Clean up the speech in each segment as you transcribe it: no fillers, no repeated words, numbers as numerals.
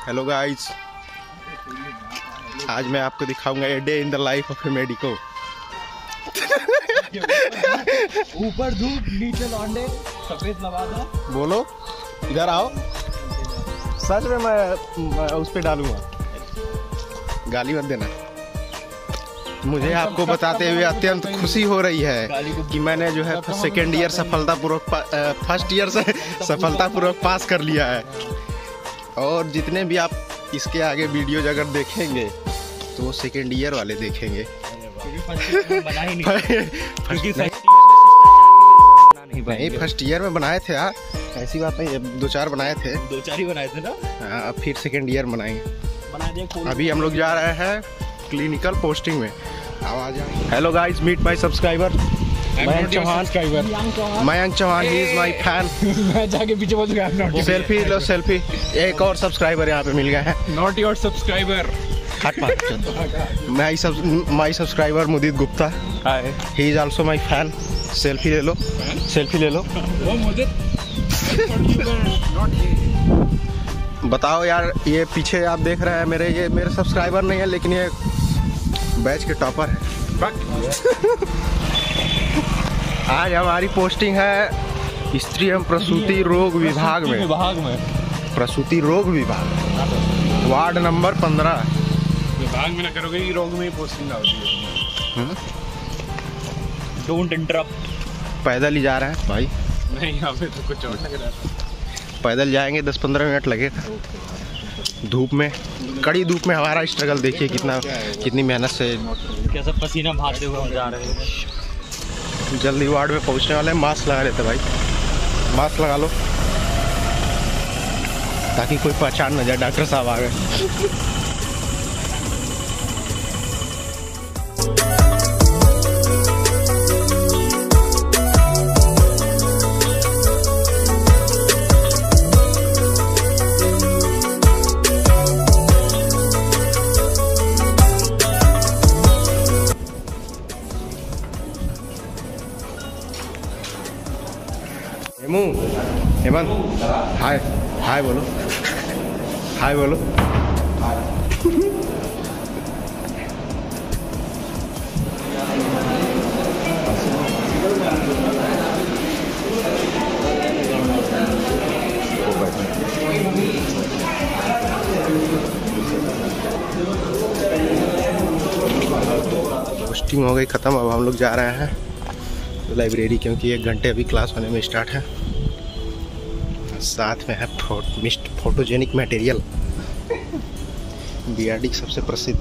Hello guys, आज मैं आपको दिखाऊंगा a day in the life of a medico. ऊपर धूप नीचे लौंडे सफेद नवादा। बोलो इधर आओ, सच में मैं उस पे डालूंगा, गाली मत देना। मुझे आपको बताते हुए अत्यंत खुशी हो रही है कि मैंने जो है सेकेंड ईयर सफलतापूर्वक फर्स्ट ईयर से सफलतापूर्वक पास कर लिया है। और जितने भी आप इसके आगे वीडियोज अगर देखेंगे तो वो सेकेंड ईयर वाले देखेंगे। फर्स्ट ईयर में बनाए थे यार, ऐसी बात नहीं, 2-4 बनाए थे, 2-4 ही बनाए थे ना। अब फिर सेकेंड ईयर बनाएंगे। अभी हम लोग जा रहे हैं क्लिनिकल पोस्टिंग में। आवाज hello guys, meet my subscriber Mayank Chauhan, he is my fan. मैं जाके पीछे बोल दूंगा सेल्फी लो, सेल्फी। एक और सब्सक्राइबर यहाँ पे मिल गए हैं। Not your subscriber. My subscriber Mudit Gupta, he is also my fan. Selfie ले लो, सेल्फी ले लो। वो मुदित बताओ यार, ये पीछे आप देख रहे हैं ये मेरे सब्सक्राइबर नहीं है, लेकिन ये बैच के टॉपर है। आज हमारी पोस्टिंग है स्त्री एवं प्रसूति रोग विभाग में। प्रसूति रोग विभाग, वार्ड नंबर 15। विभाग में ना करोगे, ये रोग में ही पोस्टिंग होती है। Don't interrupt. पैदल ही जा रहे हैं भाई। नहीं, यहाँ पे तो कुछ और लग रहा है। पैदल जाएंगे, 10-15 मिनट लगेगा धूप में, कड़ी धूप में। हमारा स्ट्रगल देखिए कितनी मेहनत से, कैसा पसीना बहाते हुए हम जा रहे हैं। जल्दी वार्ड में पहुंचने वाले हैं। मास्क लगा लेते भाई, मास्क लगा लो ताकि कोई पहचान न जाए। डॉक्टर साहब आ गए। हेमंत, हाय हाय बोलो, हाय बोलो। पोस्टिंग हो गई ख़त्म। अब हम लोग जा रहे हैं लाइब्रेरी, क्योंकि 1 घंटे अभी क्लास होने में स्टार्ट है। साथ में है फोटोजेनिक मटेरियल, बीआरडी सबसे प्रसिद्ध।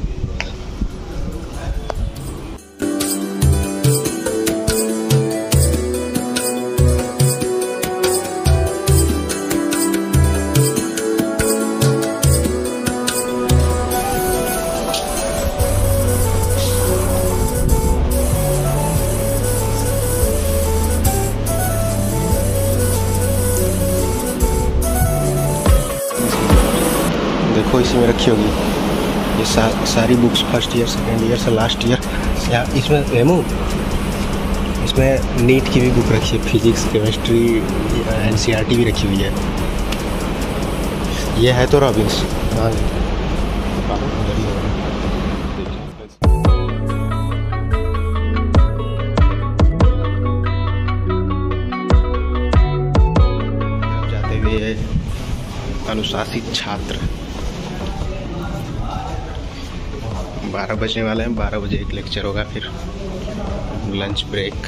देखो इसी में रखी होगी ये सारी books, first year, second year से लास्ट ईयर। इसमें हेमू, इसमें नीट की भी बुक रखी है, फिजिक्स, केमिस्ट्री, एनसीईआरटी भी रखी हुई है। ये है तो रॉबिन्स। हाँ जाते हुए अनुशासित छात्र। 12 बजने वाले हैं, 12 बजे एक लेक्चर होगा, फिर लंच ब्रेक।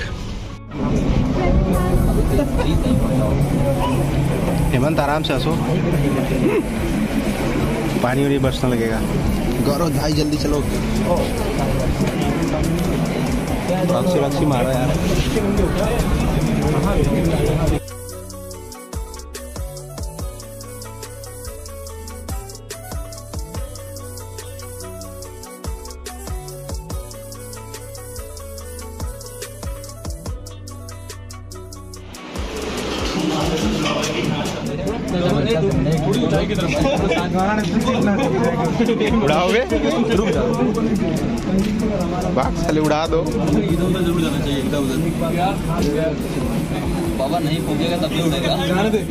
हेमंत आराम से हंसो, पानी वानी बरसने लगेगा। गौरव भाई जल्दी चलो, रक्सी मारो यार। उड़ाओगे? बात साले उड़ा दो। बाबा नहीं फूकेगा तब भी उड़ेगा। जान दे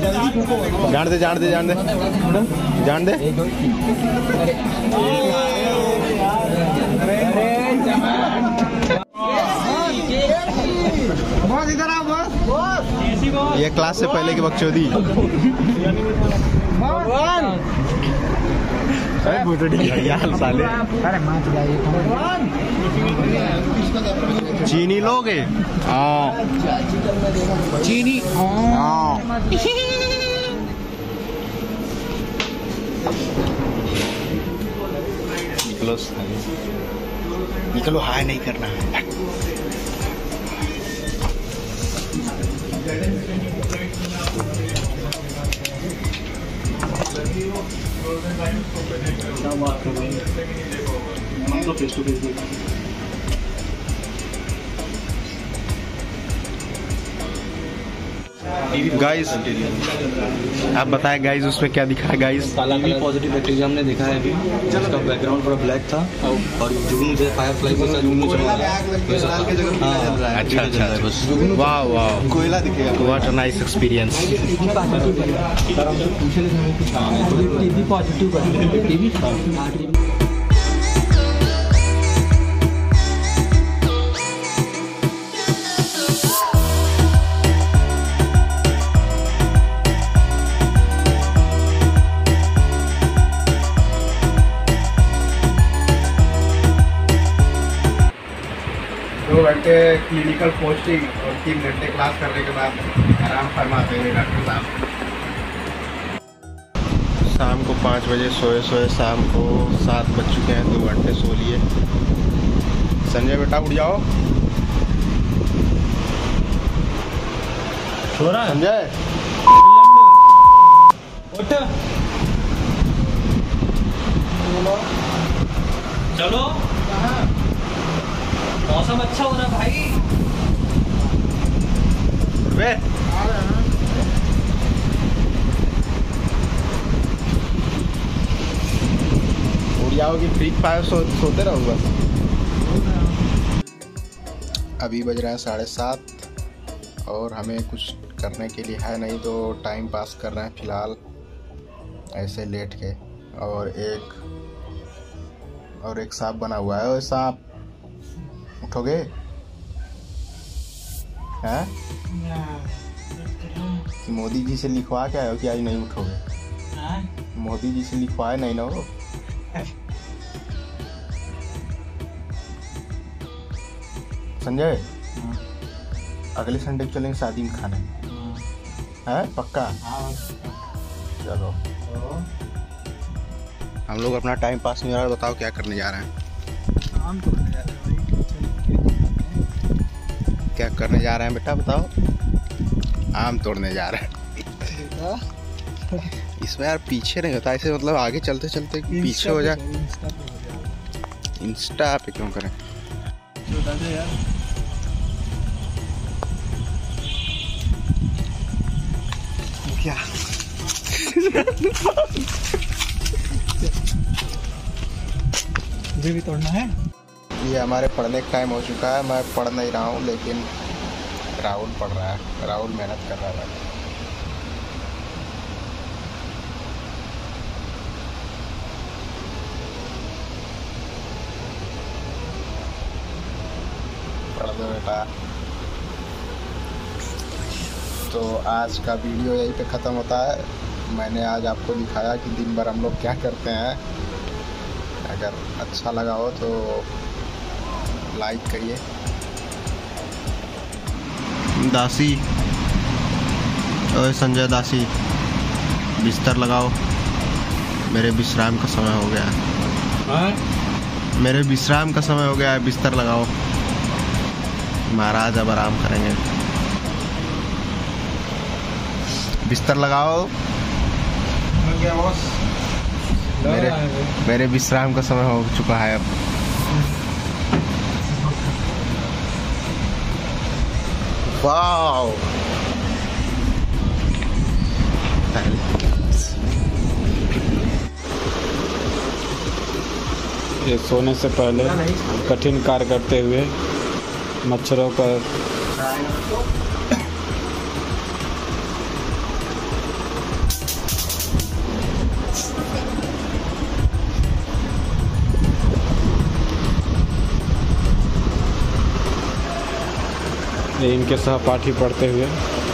इधर आओ बस। ये क्लास से पहले की बकचोदी। साले चीनी लोगे? हाँ चीनी। हाँ निकलो हाय नहीं करना है। क्या बात कर रहे हैं? हम तो फेस टू फेस गाइस आप बताएं गाइस उसमें क्या दिखा है गाइस? पॉजिटिव बैक्टीरिया हमने देखा है अभी, जिसका बैकग्राउंड पूरा ब्लैक था और जुगनू से फायरफ्लाई जैसा जुगनू चल रहा है। अच्छा अच्छा बस। वाह वाह कोयला दिखेगा। What a nice experience. Clinical posting और 3 घंटे क्लास करने के बाद आराम फरमाते हैं डॉक्टर साहब। शाम को 5 बजे सोए शाम को 7 बज चुके हैं। 2 घंटे सो लिए। संजय बेटा उठ जाओ। सो रहा है संजय? उठ चलो। मौसम अच्छा हो रहा भाई। वे उड़ जाओगी फ्री फायर सोते रहूँगा। अभी बज रहे हैं 7:30 और हमें कुछ करने के लिए है नहीं, तो टाइम पास कर रहे हैं फिलहाल ऐसे लेट के। और एक सांप बना हुआ है। और सांप उठोगे? हैं? मोदी जी से लिखवा के आए हो कि आज नहीं उठोगे? मोदी जी से लिखवाए नहीं ना हो? संजय अगले संडे चलेंगे शादी में खाने। है पक्का? चलो हम लोग अपना टाइम पास नहीं हो रहा। बताओ क्या करने जा रहे हैं? क्या करने जा रहे हैं बेटा बताओ? आम तोड़ने जा रहे हैं। इसमें यार पीछे नहीं होता ऐसे, मतलब आगे चलते चलते पीछे हो जाए। इंस्टा पे क्यों करें? क्या मुझे भी तोड़ना है। ये हमारे पढ़ने का टाइम हो चुका है। मैं पढ़ नहीं रहा हूँ लेकिन राहुल पढ़ रहा है। राहुल मेहनत कर रहा है। पढ़ दो बेटा। तो आज का वीडियो यहीं पे ख़त्म होता है। मैंने आज आपको दिखाया कि दिन भर हम लोग क्या करते हैं। अगर अच्छा लगा हो तो लाइक करिए। दासी ओए संजय दासी बिस्तर लगाओ। मेरे विश्राम का समय हो गया है। मेरे विश्राम का समय हो गया है। बिस्तर लगाओ महाराज, अब आराम करेंगे। बिस्तर लगाओ। मेरे विश्राम का समय हो चुका है अब। वाओ ये सोने से पहले कठिन कार्य करते हुए मच्छरों पर ये इनके सहपाठी पढ़ते हुए